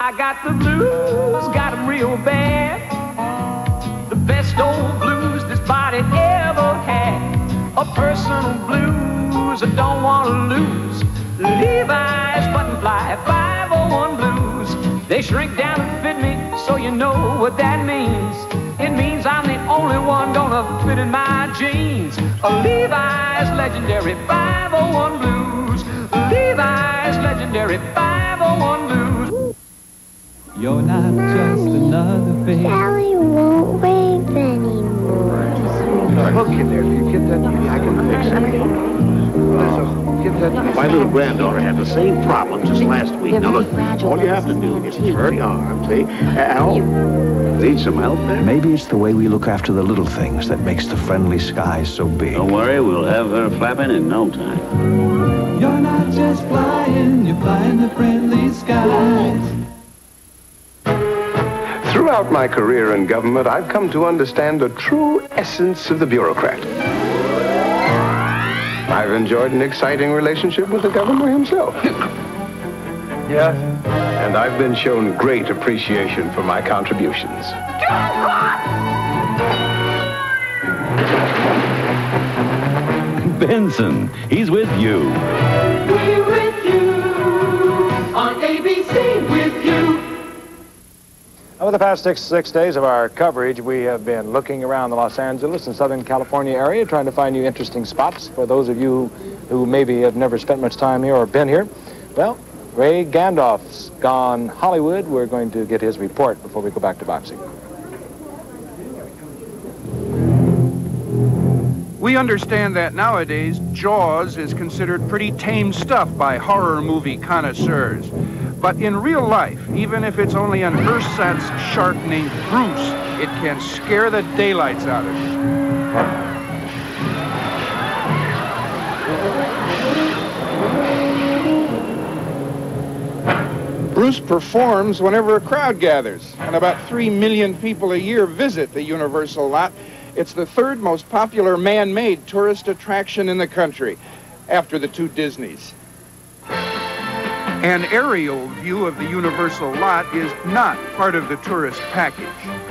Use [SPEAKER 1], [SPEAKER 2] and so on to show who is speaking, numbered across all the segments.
[SPEAKER 1] I got the blues, got 'em real bad. The best old blues this body ever had. A personal blues I don't want to lose. Levi's buttonfly 501 blues. They shrink down and fit me, so you know what that means. It means I'm the only one gonna fit in my jeans. A Levi's legendary 501 blues. Levi's legendary 501 blues.
[SPEAKER 2] You're not just another face.
[SPEAKER 3] Sally won't wave anymore.
[SPEAKER 4] Look in there, if you get that to me, I can fix it. Get that to me.
[SPEAKER 5] My little granddaughter had the same problem just last week. Now look, all you have to do is turn the arm, see? Al, need some help there?
[SPEAKER 6] Maybe it's the way we look after the little things that makes the friendly skies so big.
[SPEAKER 5] Don't worry, we'll have her flapping in no time.
[SPEAKER 2] You're not just flying, you're flying the friendly skies.
[SPEAKER 4] Throughout my career in government, I've come to understand the true essence of the bureaucrat. I've enjoyed an exciting relationship with the governor himself. Yes. And I've been shown great appreciation for my contributions.
[SPEAKER 7] Benson, he's with you.
[SPEAKER 1] We're with you on ABC with you.
[SPEAKER 8] Over the past six days of our coverage, we have been looking around the Los Angeles and Southern California area, trying to find you interesting spots for those of you who maybe have never spent much time here or been here. Well, Ray Gandolf's gone Hollywood. We're going to get his report before we go back to boxing.
[SPEAKER 9] We understand that nowadays, Jaws is considered pretty tame stuff by horror movie connoisseurs. But in real life, even if it's only an ersatz shark named Bruce, it can scare the daylights out of you. Bruce performs whenever a crowd gathers, and about 3 million people a year visit the Universal lot. It's the third most popular man-made tourist attraction in the country, after the two Disneys. An aerial view of the Universal lot is not part of the tourist package.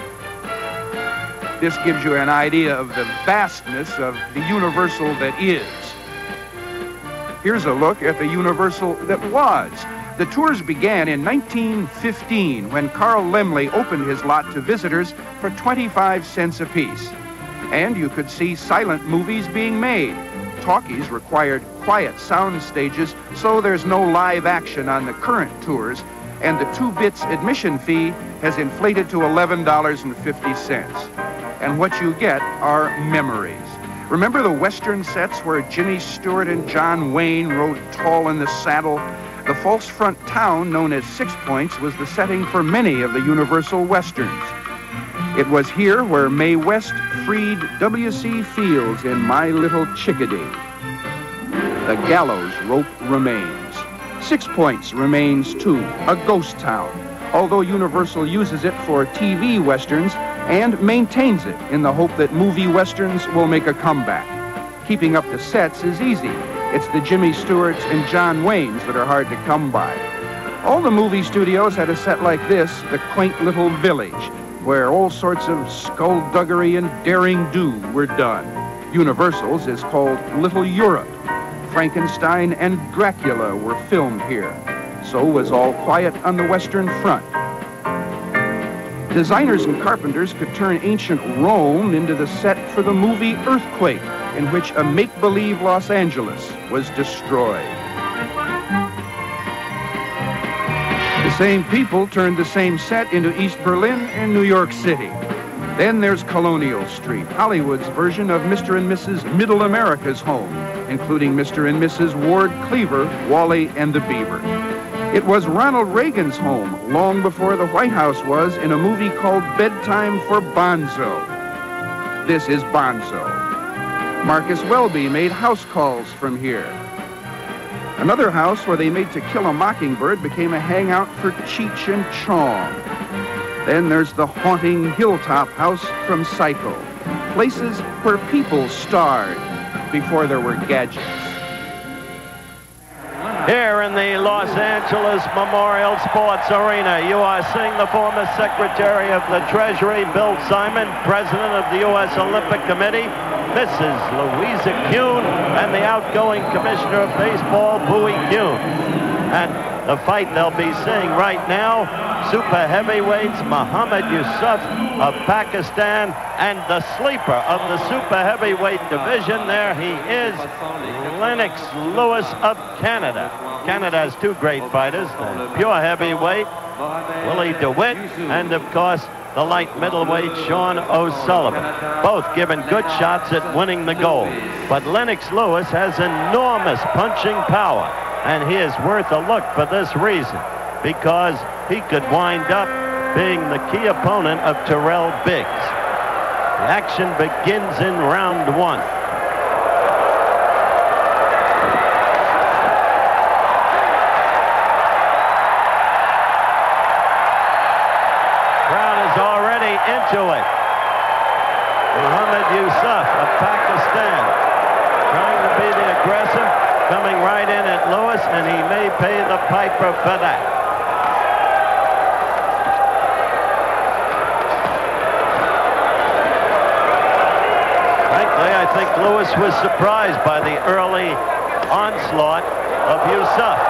[SPEAKER 9] This gives you an idea of the vastness of the Universal that is. Here's a look at the Universal that was. The tours began in 1915 when Carl Laemmle opened his lot to visitors for 25 cents apiece. And you could see silent movies being made. Talkies required quiet sound stages, so there's no live action on the current tours, and the 2 bits admission fee has inflated to $11.50. And what you get are memories. Remember the Western sets where Jimmy Stewart and John Wayne rode tall in the saddle? The false front town, known as Six Points, was the setting for many of the Universal Westerns. It was here where Mae West freed W.C. Fields in My Little Chickadee. The gallows rope remains. Six Points remains too, a ghost town, although Universal uses it for TV westerns and maintains it in the hope that movie westerns will make a comeback. Keeping up the sets is easy. It's the Jimmy Stewarts and John Waynes that are hard to come by. All the movie studios had a set like this, the quaint little village, where all sorts of skullduggery and daring-do were done. Universal's is called Little Europe. Frankenstein and Dracula were filmed here. So was All Quiet on the Western Front. Designers and carpenters could turn ancient Rome into the set for the movie Earthquake, in which a make-believe Los Angeles was destroyed. The same people turned the same set into East Berlin and New York City. Then there's Colonial Street, Hollywood's version of Mr. and Mrs. Middle America's Home, including Mr. and Mrs. Ward Cleaver, Wally and the Beaver. It was Ronald Reagan's home long before the White House was in a movie called Bedtime for Bonzo. This is Bonzo. Marcus Welby made house calls from here. Another house where they made To Kill a Mockingbird became a hangout for Cheech and Chong. Then there's the haunting Hilltop House from Psycho. Places where people starred before there were gadgets.
[SPEAKER 10] Here in the Los Angeles Memorial Sports Arena, you are seeing the former Secretary of the Treasury, Bill Simon, President of the U.S. Olympic Committee, Mrs. Louisa Kuhn, and the outgoing Commissioner of Baseball, Bowie Kuhn. And the fight they'll be seeing right now, super heavyweights Muhammad Yusuf of Pakistan and the sleeper of the super heavyweight division. There he is, Lennox Lewis of Canada. Canada has two great fighters, the pure heavyweight, Willie DeWitt, and of course, the light middleweight, Sean O'Sullivan. Both given good shots at winning the gold. But Lennox Lewis has enormous punching power, and he is worth a look for this reason, because he could wind up being the key opponent of Terrell Biggs. The action begins in round one. Crowd is already into it. Muhammad Yusuf of Pakistan trying to be the aggressor, coming right in at Lewis, and he may pay the piper for that. I think Lewis was surprised by the early onslaught of Yusuf.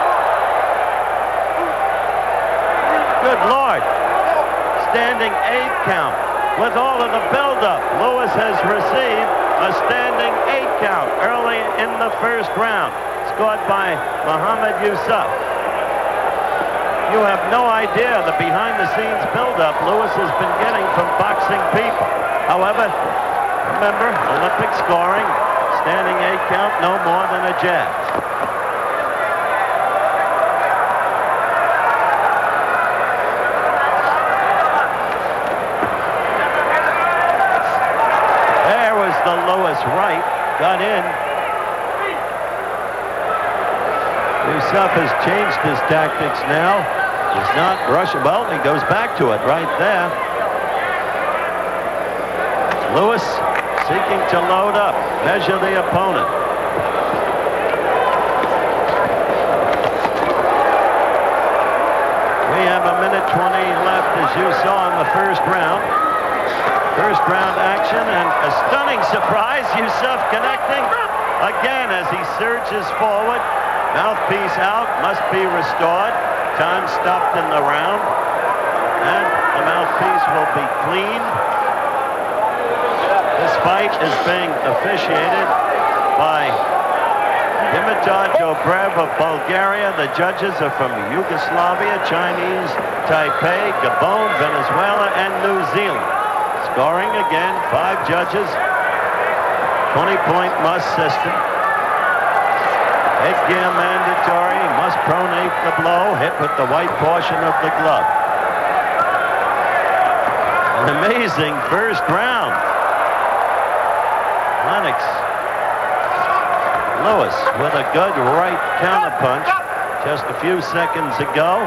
[SPEAKER 10] Good Lord. Standing 8 count. With all of the buildup, Lewis has received a standing 8 count early in the first round, scored by Muhammad Yusuf. You have no idea the behind-the-scenes buildup Lewis has been getting from boxing people. However, remember, Olympic scoring, standing 8 count, no more than a jab. There was the Lewis right, got in. Yusuf has changed his tactics now. He's not rushing. Well, he goes back to it right there. Lewis seeking to load up, measure the opponent. We have a minute 20 left, as you saw in the first round. First round action, and a stunning surprise. Yusuf connecting again as he surges forward. Mouthpiece out, must be restored. Time stopped in the round, and the mouthpiece will be cleaned. This fight is being officiated by Dimitar Dobrev of Bulgaria. The judges are from Yugoslavia, Chinese, Taipei, Gabon, Venezuela, and New Zealand. Scoring again, 5 judges, 20-point must system. Headgear mandatory, must pronate the blow, hit with the white portion of the glove. An amazing first round. Lennox Lewis with a good right counterpunch just a few seconds ago.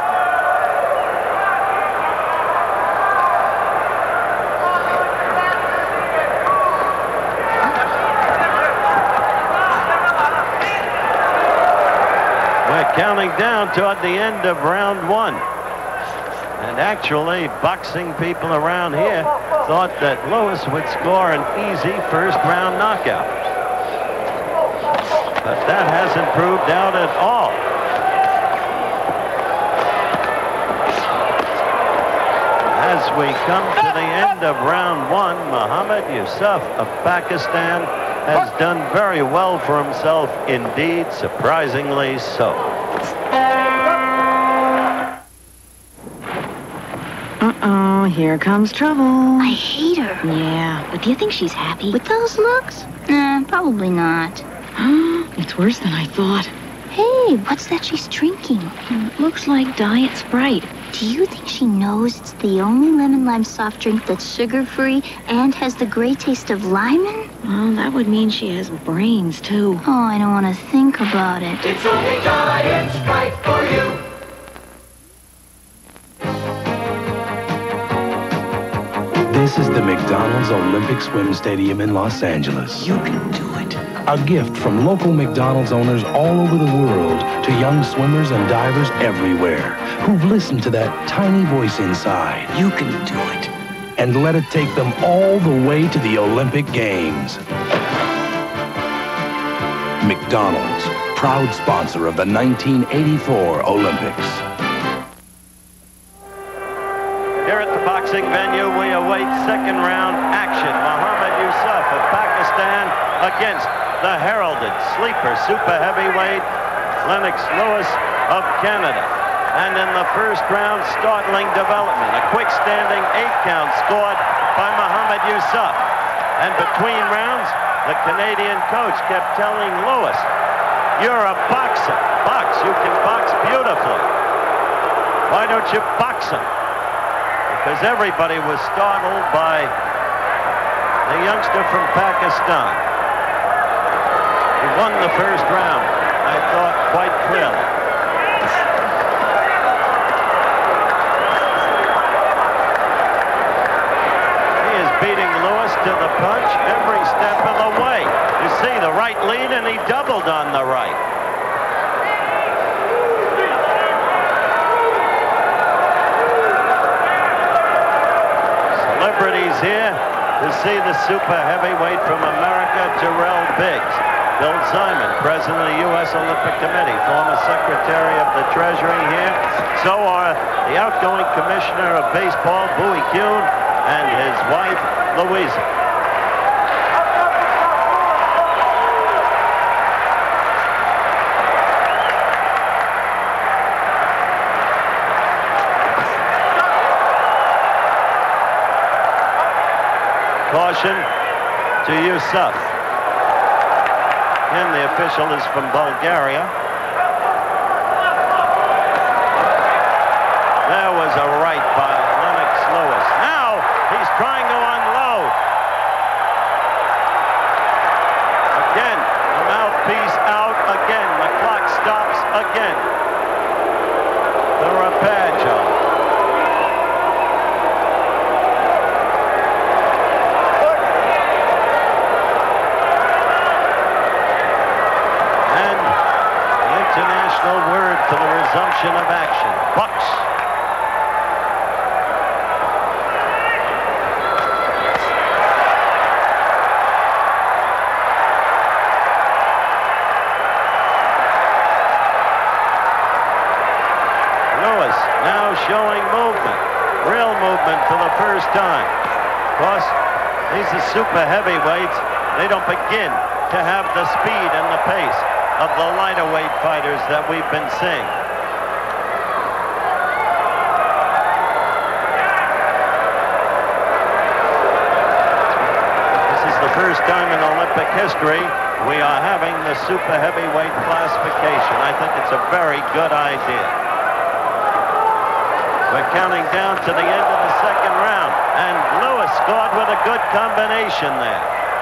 [SPEAKER 10] We're counting down toward the end of round one. And actually, boxing people around here thought that Lewis would score an easy first-round knockout. But that hasn't proved out at all. As we come to the end of round one, Muhammad Yusuf of Pakistan has done very well for himself indeed, surprisingly so.
[SPEAKER 11] Uh-oh, here comes trouble.
[SPEAKER 3] I hate her.
[SPEAKER 11] Yeah, but do you think she's happy?
[SPEAKER 3] With those looks? Probably not.
[SPEAKER 11] It's worse than I thought.
[SPEAKER 3] Hey, what's that she's drinking?
[SPEAKER 11] Looks like Diet Sprite.
[SPEAKER 3] Do you think she knows it's the only lemon lime soft drink that's sugar-free and has the great taste of lemon?
[SPEAKER 11] Well, that would mean she has brains, too.
[SPEAKER 3] Oh, I don't want to think about it.
[SPEAKER 2] It's only Diet Sprite for you.
[SPEAKER 6] This is the McDonald's Olympic Swim Stadium in Los Angeles.
[SPEAKER 2] You can do it.
[SPEAKER 12] A gift from local McDonald's owners all over the world to young swimmers and divers everywhere who've listened to that tiny voice inside. You can do it. And let it take them all the way to the Olympic Games. McDonald's, proud sponsor of the 1984 Olympics.
[SPEAKER 10] Here at the boxing venue, we await second round action. Mohammad Yusuf of Pakistan against the heralded sleeper super heavyweight Lennox Lewis of Canada. And in the first round, startling development. A quick standing 8-count scored by Mohammad Yusuf. And between rounds, the Canadian coach kept telling Lewis, "You're a boxer. Box. You can box beautifully. Why don't you box him?" Because everybody was startled by the youngster from Pakistan. He won the first round, I thought, quite clearly. He is beating Lewis to the punch every step of the way. You see the right lead, and he doubled on the right. Celebrities here to see the super heavyweight from America, Terrell Biggs. Bill Simon, president of the U.S. Olympic Committee, former secretary of the Treasury here. So are the outgoing commissioner of baseball, Bowie Kuhn, and his wife, Louisa. Caution to Yusuf. And the official is from Bulgaria. There was a right by Lennox Lewis. Now he's trying to unload. Again, the mouthpiece out again. The clock stops again. The Rapaggio. Word for the resumption of action. Bucks. Lewis now showing movement. Real movement for the first time. Of course, these are super heavyweights. They don't begin to have the speed and the pace of the lighter weight fighters that we've been seeing. This is the first time in Olympic history we are having the super heavyweight classification. I think it's a very good idea. We're counting down to the end of the second round, and Lewis scored with a good combination there.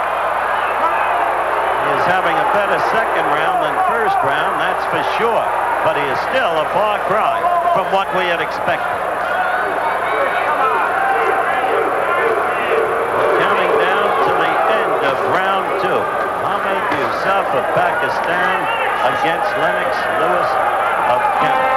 [SPEAKER 10] Is having a better second round than first round, that's for sure. But he is still a far cry from what we had expected. Counting down to the end of round two. Mohammad Yusuf of Pakistan against Lennox Lewis of Canada.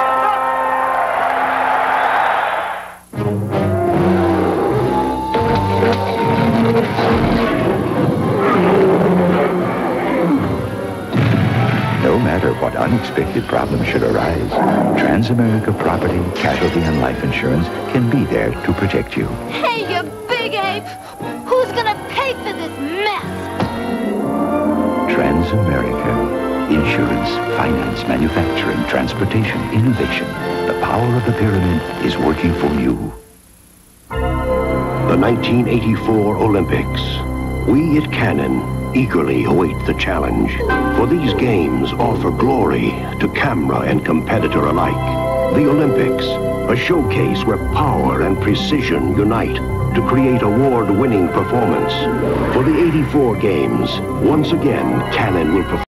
[SPEAKER 13] No matter what unexpected problems should arise, Transamerica Property, Casualty, and Life Insurance can be there to protect you.
[SPEAKER 14] Hey, you big ape! Who's gonna pay for this mess?
[SPEAKER 13] Transamerica. Insurance, finance, manufacturing, transportation, innovation. The power of the pyramid is working for you.
[SPEAKER 5] The 1984 Olympics. We at Canon eagerly await the challenge, for these games offer glory to camera and competitor alike. The Olympics, a showcase where power and precision unite to create award-winning performance. For the 84 games, once again, Canon will perform